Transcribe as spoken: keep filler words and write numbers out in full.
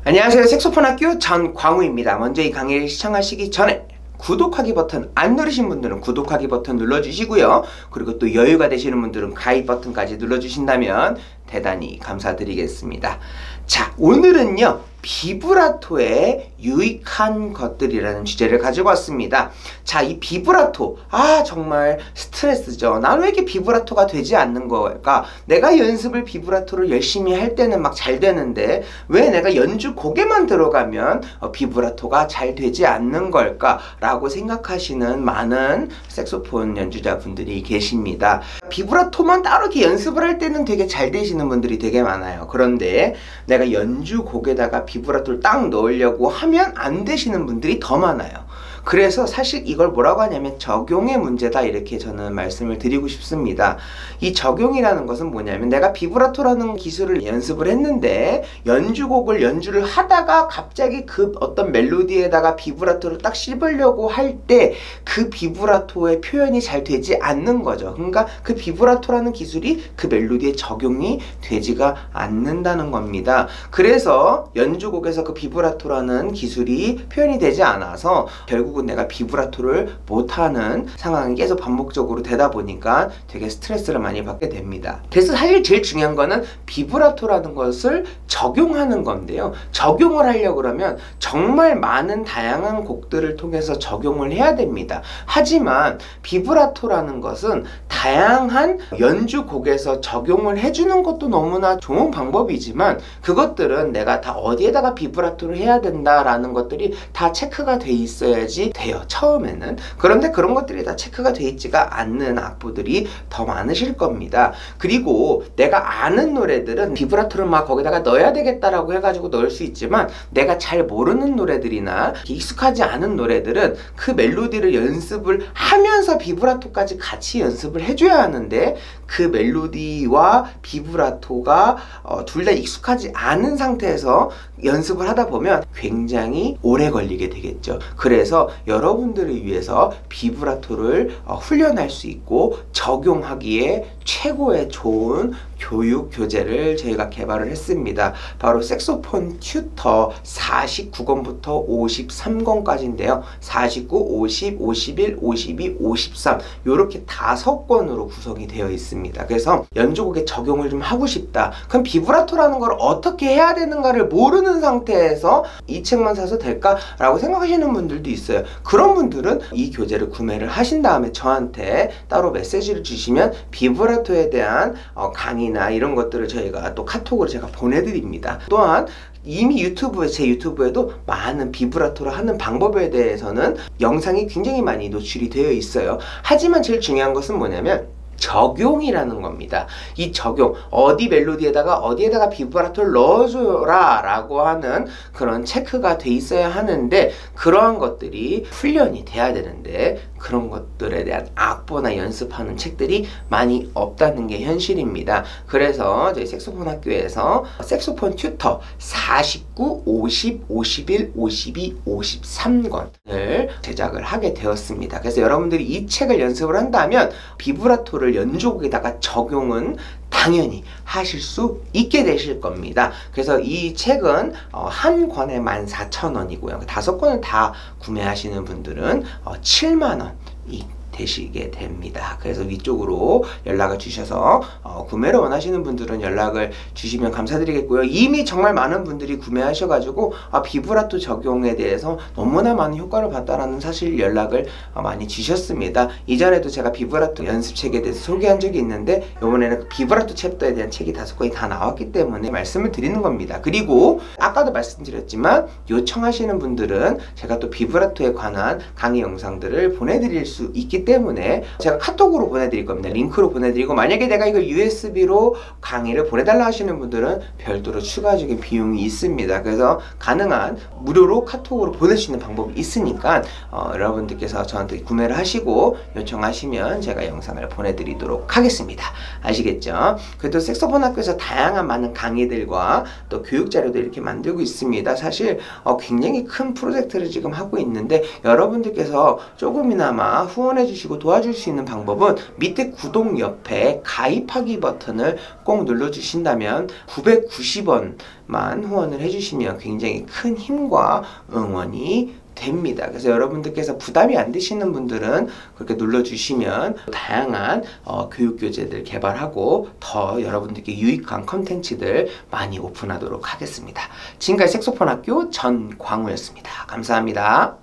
안녕하세요. 색소폰 학교 전광우입니다. 먼저 이 강의를 시청하시기 전에 구독하기 버튼 안 누르신 분들은 구독하기 버튼 눌러주시고요. 그리고 또 여유가 되시는 분들은 가입 버튼까지 눌러주신다면 대단히 감사드리겠습니다. 자, 오늘은요, 비브라토의 유익한 것들이라는 주제를 가지고 왔습니다. 자, 이 비브라토, 아 정말 스트레스죠. 나는 왜 이렇게 비브라토가 되지 않는 걸까? 내가 연습을 비브라토를 열심히 할 때는 막 잘 되는데 왜 내가 연주 곡에만 들어가면 어, 비브라토가 잘 되지 않는 걸까? 라고 생각하시는 많은 색소폰 연주자분들이 계십니다. 비브라토만 따로 이렇게 연습을 할 때는 되게 잘 되시는 분들이 되게 많아요. 그런데 내가 연주 곡에다가 비브라토를 딱 넣으려고 하면 안 되시는 분들이 더 많아요. 그래서 사실 이걸 뭐라고 하냐면 적용의 문제다, 이렇게 저는 말씀을 드리고 싶습니다. 이 적용이라는 것은 뭐냐면 내가 비브라토라는 기술을 연습을 했는데 연주곡을 연주를 하다가 갑자기 그 어떤 멜로디에다가 비브라토를 딱 씹으려고 할 때 그 비브라토의 표현이 잘 되지 않는 거죠. 그러니까 그 비브라토라는 기술이 그 멜로디에 적용이 되지가 않는다는 겁니다. 그래서 연주곡에서 그 비브라토라는 기술이 표현이 되지 않아서 결국 내가 비브라토를 못하는 상황이 계속 반복적으로 되다 보니까 되게 스트레스를 많이 받게 됩니다. 그래서 사실 제일 중요한 거는 비브라토라는 것을 적용하는 건데요. 적용을 하려고 그러면 정말 많은 다양한 곡들을 통해서 적용을 해야 됩니다. 하지만 비브라토라는 것은 다양한 연주곡에서 적용을 해주는 것도 너무나 좋은 방법이지만 그것들은 내가 다 어디에다가 비브라토를 해야 된다라는 것들이 다 체크가 돼 있어야지 돼요, 처음에는. 그런데 그런 것들이 다 체크가 돼 있지가 않는 악보들이 더 많으실 겁니다. 그리고 내가 아는 노래들은 비브라토를 막 거기다가 넣어야 되겠다라고 해가지고 넣을 수 있지만 내가 잘 모르는 노래들이나 익숙하지 않은 노래들은 그 멜로디를 연습을 하면서 비브라토까지 같이 연습을 해줘야 하는데 그 멜로디와 비브라토가 어, 둘 다 익숙하지 않은 상태에서 연습을 하다 보면 굉장히 오래 걸리게 되겠죠. 그래서 여러분들을 위해서 비브라토를 어, 훈련할 수 있고 적용하기에 최고의 좋은 교육 교재를 저희가 개발을 했습니다. 바로 색소폰 튜터 사십구 권부터 오십삼 권까지인데요. 사십구, 오십, 오십일, 오십이, 오십삼 요렇게 다섯 권으로 구성이 되어 있습니다. 그래서 연주곡에 적용을 좀 하고 싶다. 그럼 비브라토라는 걸 어떻게 해야 되는가를 모르는 상태에서 이 책만 사서 될까? 라고 생각하시는 분들도 있어요. 그런 분들은 이 교재를 구매를 하신 다음에 저한테 따로 메시지를 주시면 비브라토에 대한 어, 강의나 이런 것들을 저희가 또 카톡으로 제가 보내드립니다. 또한 이미 유튜브에, 제 유튜브에도 많은 비브라토를 하는 방법에 대해서는 영상이 굉장히 많이 노출이 되어 있어요. 하지만 제일 중요한 것은 뭐냐면 적용이라는 겁니다. 이 적용, 어디 멜로디에다가 어디에다가 비브라토를 넣어줘라 라고 하는 그런 체크가 돼 있어야 하는데 그러한 것들이 훈련이 돼야 되는데 그런 것들에 대한 악보나 연습하는 책들이 많이 없다는 게 현실입니다. 그래서 저희 색소폰 학교에서 색소폰 튜터 사십구, 오십, 오십일, 오십이, 오십삼 권을 제작을 하게 되었습니다. 그래서 여러분들이 이 책을 연습을 한다면 비브라토를 연주곡에다가 적용은 당연히 하실 수 있게 되실 겁니다. 그래서 이 책은 어, 한 권에 만 사천 원이고요. 다섯 권을 다 구매하시는 분들은 어, 칠만 원이 되시게 됩니다. 그래서 위쪽으로 연락을 주셔서 어, 구매를 원하시는 분들은 연락을 주시면 감사드리겠고요. 이미 정말 많은 분들이 구매하셔가지고 아, 비브라토 적용에 대해서 너무나 많은 효과를 봤다라는 사실 연락을 어, 많이 주셨습니다. 이전에도 제가 비브라토 연습책에 대해서 소개한 적이 있는데 이번에는 그 비브라토 챕터에 대한 책이 다섯 권이 다 나왔기 때문에 말씀을 드리는 겁니다. 그리고 아까도 말씀드렸지만 요청하시는 분들은 제가 또 비브라토에 관한 강의 영상들을 보내드릴 수 있기 때문에 제가 카톡으로 보내드릴 겁니다. 링크로 보내드리고 만약에 내가 이걸 유에스비로 강의를 보내달라 하시는 분들은 별도로 추가적인 비용이 있습니다. 그래서 가능한 무료로 카톡으로 보낼 수 있는 방법이 있으니까 어, 여러분들께서 저한테 구매를 하시고 요청하시면 제가 영상을 보내드리도록 하겠습니다. 아시겠죠? 그래도 색소폰 학교에서 다양한 많은 강의들과 또 교육자료도 이렇게 만들고 있습니다. 사실 어, 굉장히 큰 프로젝트를 지금 하고 있는데 여러분들께서 조금이나마 후원해 눌러주시고 도와줄 수 있는 방법은 밑에 구독 옆에 가입하기 버튼을 꼭 눌러주신다면 구백구십 원만 후원을 해주시면 굉장히 큰 힘과 응원이 됩니다. 그래서 여러분들께서 부담이 안 되시는 분들은 그렇게 눌러주시면 다양한 어, 교육교재들 개발하고 더 여러분들께 유익한 컨텐츠들 많이 오픈하도록 하겠습니다. 지금까지 색소폰 학교 전광우였습니다. 감사합니다.